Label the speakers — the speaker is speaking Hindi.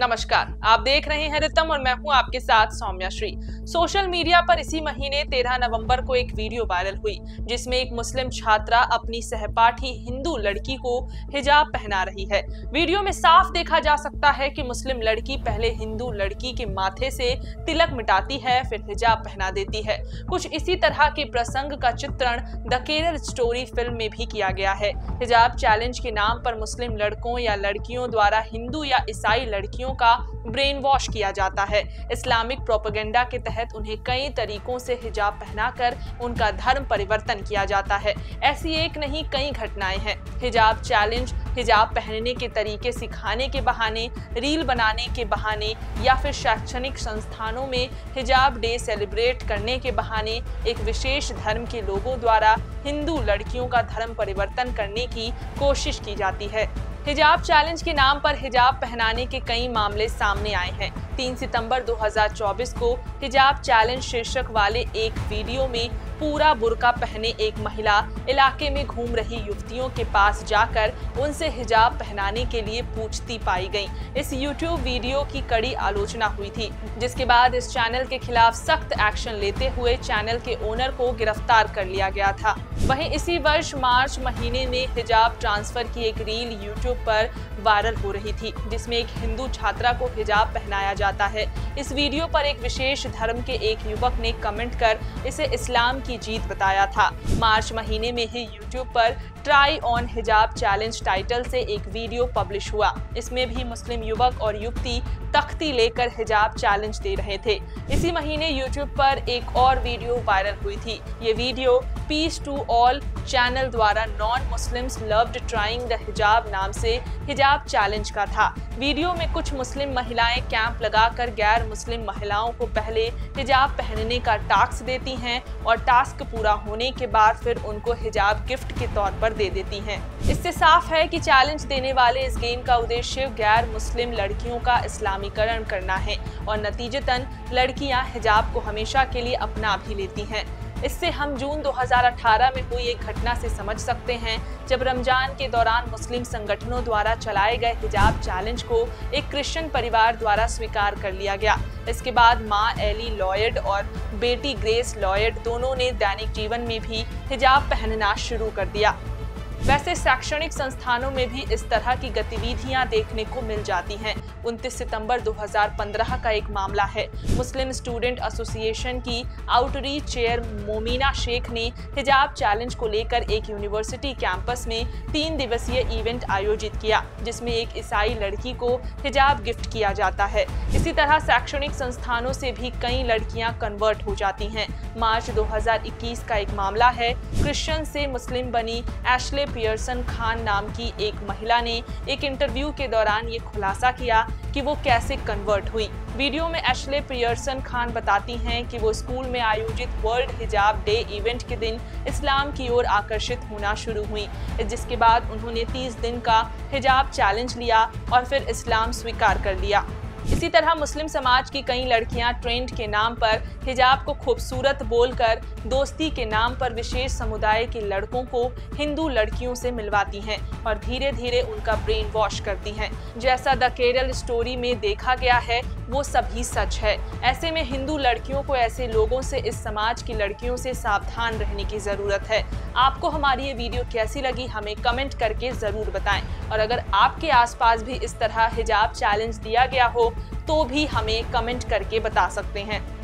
Speaker 1: नमस्कार, आप देख रहे हैं रितम और मैं हूं आपके साथ सौम्या श्री। सोशल मीडिया पर इसी महीने 13 नवंबर को एक वीडियो वायरल हुई जिसमें एक मुस्लिम छात्रा अपनी सहपाठी हिंदू लड़की को हिजाब पहना रही है। वीडियो में साफ देखा जा सकता है कि मुस्लिम लड़की पहले हिंदू लड़की के माथे से तिलक मिटाती है, फिर हिजाब पहना देती है। कुछ इसी तरह के प्रसंग का चित्रण द केरल स्टोरी फिल्म में भी किया गया है। हिजाब चैलेंज के नाम पर मुस्लिम लड़कों या लड़कियों द्वारा हिंदू या ईसाई लड़कियों का ब्रेन वॉश किया जाता है। इस्लामिक प्रोपेगेंडा के तहत उन्हें कई तरीकों से हिजाब पहनाकर उनका धर्म परिवर्तन किया जाता है। ऐसी एक नहीं कई घटनाएं हैं। हिजाब चैलेंज हिजाब पहनने के तरीके सिखाने के बहाने, रील बनाने के बहाने या फिर शैक्षणिक संस्थानों में हिजाब डे सेलिब्रेट करने के बहाने एक विशेष धर्म के लोगों द्वारा हिंदू लड़कियों का धर्म परिवर्तन करने की कोशिश की जाती है। हिजाब चैलेंज के नाम पर हिजाब पहनाने के कई मामले सामने आए हैं। 3 सितंबर 2024 को हिजाब चैलेंज शीर्षक वाले एक वीडियो में पूरा बुर्का पहने एक महिला इलाके में घूम रही युवतियों के पास जाकर उनसे हिजाब पहनाने के लिए पूछती पाई गई। इस YouTube वीडियो की कड़ी आलोचना हुई थी, जिसके बाद इस चैनल के खिलाफ सख्त एक्शन लेते हुए चैनल के ओनर को गिरफ्तार कर लिया गया था। वहीं इसी वर्ष मार्च महीने में हिजाब ट्रांसफर की एक रील YouTube पर वायरल हो रही थी, जिसमें एक हिंदू छात्रा को हिजाब पहनाया जाता है। इस वीडियो पर एक विशेष धर्म के एक युवक ने कमेंट कर इसे इस्लाम की जीत बताया था। मार्च महीने में ही YouTube पर try on hijab challenge title से एक वीडियो पब्लिश हुआ। इसमें भी मुस्लिम युवक और युवती तख्ती लेकर हिजाब चैलेंज दे रहे थे। इसी महीने YouTube पर एक और वीडियो वायरल हुई थी। ये video peace to all channel द्वारा non Muslims loved trying the hijab नाम से हिजाब चैलेंज का था। वीडियो में कुछ मुस्लिम महिलाएं कैंप लगाकर गैर मुस्लिम महिलाओं को पहले हिजाब पहनने का टास्क देती हैं और टास्क पूरा होने के बाद फिर उनको हिजाब गिफ्ट के तौर पर दे देती हैं। इससे साफ है कि चैलेंज देने वाले इस गेम का उद्देश्य गैर मुस्लिम लड़कियों का इस्लामीकरण करना है और नतीजतन लड़कियां हिजाब को हमेशा के लिए अपना भी लेती हैं। इससे हम जून 2018 में हुई एक घटना से समझ सकते हैं, जब रमजान के दौरान मुस्लिम संगठनों द्वारा चलाए गए हिजाब चैलेंज को एक क्रिश्चियन परिवार द्वारा स्वीकार कर लिया गया। इसके बाद मां एली लॉयड और बेटी ग्रेस लॉयड दोनों ने दैनिक जीवन में भी हिजाब पहनना शुरू कर दिया। वैसे शैक्षणिक संस्थानों में भी इस तरह की गतिविधियां देखने को मिल जाती हैं। 29 सितंबर 2015 का एक मामला है। मुस्लिम स्टूडेंट एसोसिएशन की आउटरीच चेयर मोमिना शेख ने हिजाब चैलेंज को लेकर एक यूनिवर्सिटी कैंपस में 3 दिवसीय इवेंट आयोजित किया, जिसमें एक ईसाई लड़की को हिजाब गिफ्ट किया जाता है। इसी तरह शैक्षणिक संस्थानों से भी कई लड़कियां कन्वर्ट हो जाती हैं। मार्च 2021 का एक मामला है। क्रिश्चियन से मुस्लिम बनी एशले पियर्सन खान नाम की एक महिला ने एक इंटरव्यू के दौरान ये खुलासा किया कि वो कैसे कन्वर्ट हुई। वीडियो में एशले पियर्सन खान बताती हैं कि वो स्कूल में आयोजित वर्ल्ड हिजाब डे इवेंट के दिन इस्लाम की ओर आकर्षित होना शुरू हुई, जिसके बाद उन्होंने 30 दिन का हिजाब चैलेंज लिया और फिर इस्लाम स्वीकार कर लिया। इसी तरह मुस्लिम समाज की कई लड़कियां ट्रेंड के नाम पर हिजाब को खूबसूरत बोलकर दोस्ती के नाम पर विशेष समुदाय के लड़कों को हिंदू लड़कियों से मिलवाती हैं और धीरे धीरे उनका ब्रेन वॉश करती हैं। जैसा द केरल स्टोरी में देखा गया है, वो सभी सच है। ऐसे में हिंदू लड़कियों को ऐसे लोगों से, इस समाज की लड़कियों से सावधान रहने की जरूरत है। आपको हमारी ये वीडियो कैसी लगी हमें कमेंट करके जरूर बताएं, और अगर आपके आसपास भी इस तरह हिजाब चैलेंज दिया गया हो तो भी हमें कमेंट करके बता सकते हैं।